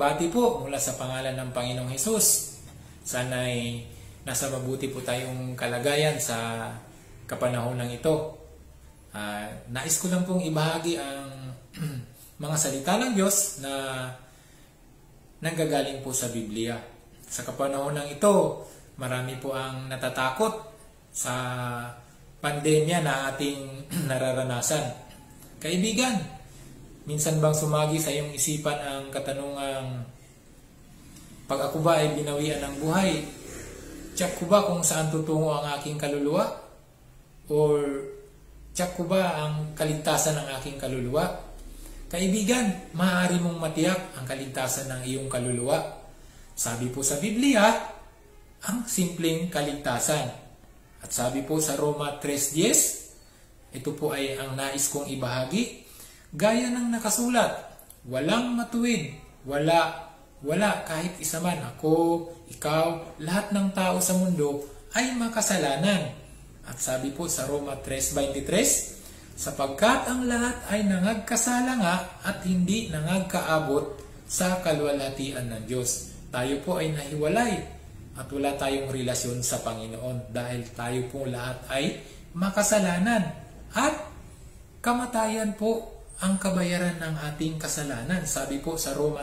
pagbabati po mula sa pangalan ng Panginoong Hesus. Sana'y nasa mabuti po tayong kalagayan sa kapanahonang ito. Nais ko lang pong ibahagi ang mga salita ng Diyos na nanggagaling po sa Biblia. Sa kapanahonang ito, marami po ang natatakot sa pandemya na ating nararanasan. Kaibigan, minsan bang sumagi sa iyong isipan ang katanungang, pag ako ba ay binawian ng buhay, tiyak ko ba kung saan tutungo ang aking kaluluwa? Or tiyak ko ba ang kaligtasan ng aking kaluluwa? Kaibigan, maaari mong matiyak ang kaligtasan ng iyong kaluluwa. Sabi po sa Biblia, ang simpleng kaligtasan. At sabi po sa Roma 3:10, ito po ay ang nais kong ibahagi. Gaya ng nakasulat, walang matuwid, wala kahit isa man. Ako, ikaw, lahat ng tao sa mundo ay makasalanan. At sabi po sa Roma 3:23, sapagkat ang lahat ay nangagkasala nga at hindi nangagkaabot sa kaluwalhatian ng Diyos. Tayo po ay nahiwalay at wala tayong relasyon sa Panginoon dahil tayo po lahat ay makasalanan. At kamatayan po ang kabayaran ng ating kasalanan. Sabi po sa Roma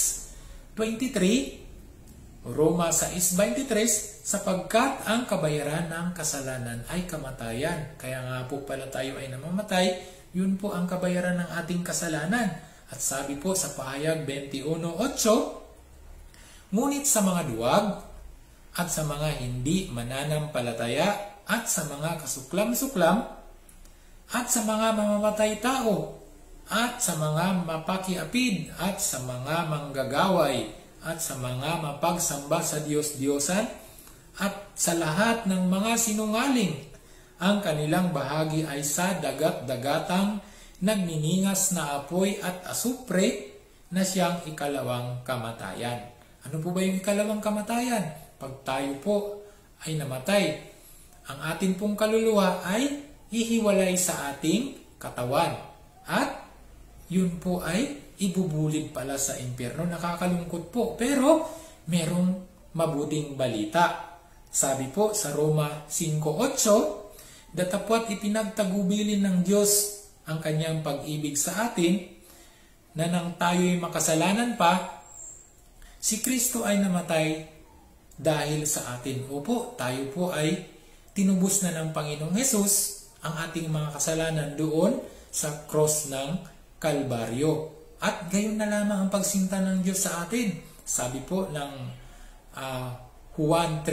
6:23, Roma 6:23, sapagkat ang kabayaran ng kasalanan ay kamatayan. Kaya nga po pala tayo ay namamatay, yun po ang kabayaran ng ating kasalanan. At sabi po sa Pahayag 21:8, ngunit sa mga duwag at sa mga hindi mananampalataya at sa mga kasuklam-suklam at sa mga mamamatay tao at sa mga mapakiapid at sa mga manggagaway at sa mga mapagsamba sa Diyos-Diyosan at sa lahat ng mga sinungaling, ang kanilang bahagi ay sa dagat-dagatang nagniningas na apoy at asupre na siyang ikalawang kamatayan. Ano po ba yung ikalawang kamatayan? Pag tayo po ay namatay, ang atin pong kaluluwa ay hihiwalay sa ating katawan at yun po ay ibubulid pala sa impyerno. Nakakalungkot po. Pero merong mabuting balita. Sabi po sa Roma 5:8, datapwat ipinagtagubilin ng Diyos ang kanyang pag-ibig sa atin na nang tayo'y makasalanan pa, si Kristo ay namatay dahil sa atin. Opo, tayo po ay tinubos na ng Panginoong Hesus ang ating mga kasalanan doon sa cross ng Kalbaryo. At gayon na lamang ang pagsinta ng Diyos sa atin. Sabi po ng Juan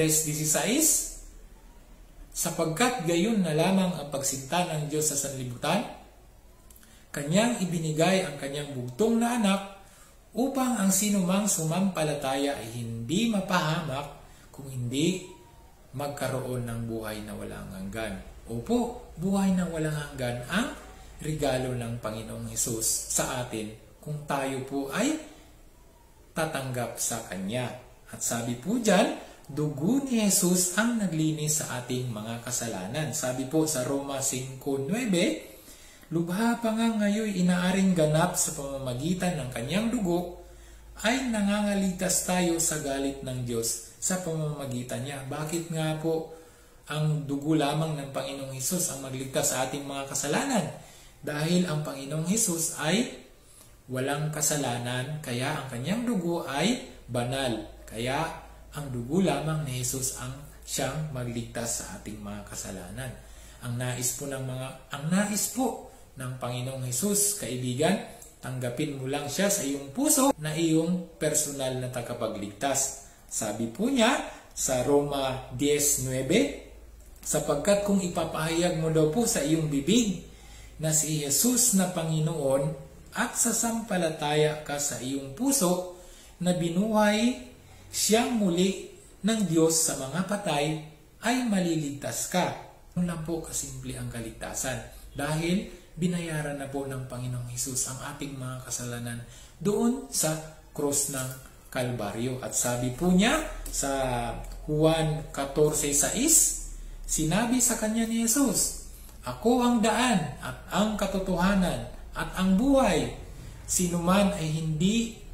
3:16, sapagkat gayon na lamang ang pagsinta ng Diyos sa sanlibutan, kanyang ibinigay ang kanyang bugtong na anak upang ang sinumang sumampalataya ay hindi mapahamak kung hindi magkaroon ng buhay na walang hanggan. Opo, buhay na walang hanggan ang regalo ng Panginoong Hesus sa atin kung tayo po ay tatanggap sa Kanya. At sabi po dyan, dugo ni Hesus ang naglinis sa ating mga kasalanan. Sabi po sa Roma 5:9, lubha pa nga ngayon inaaring ganap sa pamamagitan ng Kanyang dugo, ay nangangaligtas tayo sa galit ng Diyos sa pamamagitan niya. Bakit nga po ang dugo lamang ng Panginoong Hesus ang magligtas sa ating mga kasalanan? Dahil ang Panginoong Hesus ay walang kasalanan, kaya ang kanyang dugo ay banal. Kaya ang dugo lamang ni Hesus ang siyang magligtas sa ating mga kasalanan. Ang nais po ng Panginoong Hesus, kaibigan, tanggapin mo lang siya sa iyong puso na iyong personal na tagapagligtas. Sabi po niya sa Roma 10:9, sapagkat kung ipapahayag mo daw po sa iyong bibig na si Jesus na Panginoon at sasampalataya ka sa iyong puso na binuhay siyang muli ng Diyos sa mga patay, ay maliligtas ka. Ano lang po kasimple ang kaligtasan dahil binayaran na po ng Panginoong Hesus ang ating mga kasalanan doon sa cross ng Kalbaryo. At sabi po niya sa Juan 14:6, sinabi sa kanya ni Jesus, ako ang daan at ang katotohanan at ang buhay. Sino man ay hindi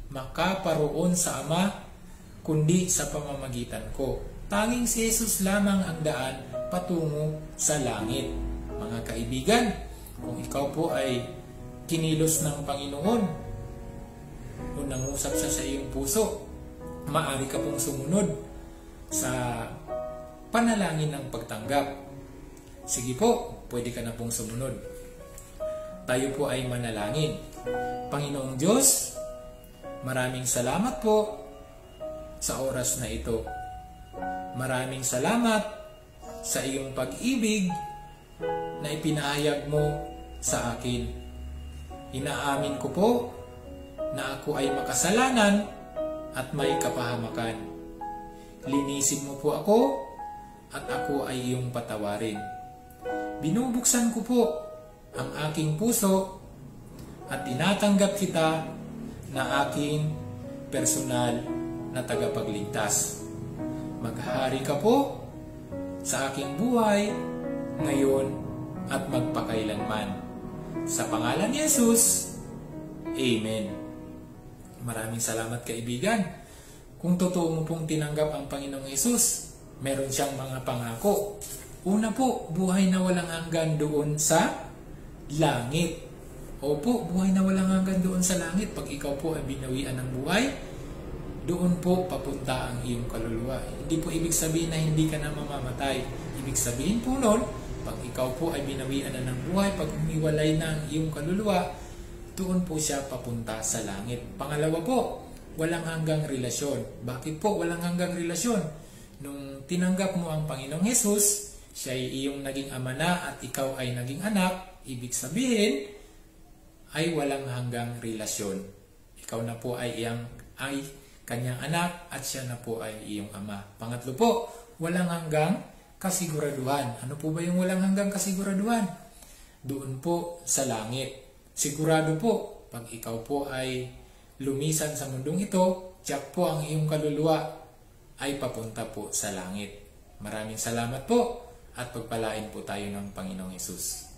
makaparoon sa Ama, kundi sa pamamagitan ko. Tanging si Jesus lamang ang daan patungo sa langit. Mga kaibigan, kung ikaw po ay kinilos ng Panginoon o nangusap siya sa iyong puso, maaari ka pong sumunod sa panalangin ng pagtanggap. Sige po, pwede ka na pong sumunod. Tayo po ay manalangin. Panginoong Diyos, maraming salamat po sa oras na ito. Maraming salamat sa iyong pag-ibig na ipinahayag mo sa akin. Inaamin ko po na ako ay makasalanan at may kapahamakan. Linisin mo po ako at ako ay iyong patawarin. Binubuksan ko po ang aking puso at tinatanggap kita na aking personal na tagapagligtas. Maghari ka po sa aking buhay ngayon at magpakailanman. Sa pangalan ni Jesus, Amen. Maraming salamat kaibigan. Kung totoo mo pong tinanggap ang Panginoong Jesus, meron siyang mga pangako. Una po, buhay na walang hanggan doon sa langit. Opo, buhay na walang hanggan doon sa langit. Pag ikaw po ay binawian ng buhay, doon po papunta ang iyong kaluluwa. Hindi po ibig sabihin na hindi ka na mamamatay. Ibig sabihin po noon, pag ikaw po ay binawian na ng buhay, pag humiwalay na ang iyong kaluluwa, doon po siya papunta sa langit. Pangalawa po, walang hanggang relasyon. Bakit po walang hanggang relasyon? Nung tinanggap mo ang Panginoong Jesus, siya ay iyong naging ama na at ikaw ay naging anak, ibig sabihin ay walang hanggang relasyon. Ikaw na po ay kanyang anak at siya na po ay iyong ama. Pangatlo po, walang hanggang kasiguraduhan. Ano po ba yung walang hanggang kasiguraduhan? Doon po sa langit. Sigurado po, pag ikaw po ay lumisan sa mundong ito, tiyak po ang iyong kaluluwa ay papunta po sa langit. Maraming salamat po at pagpalain po tayo ng Panginoong Hesus.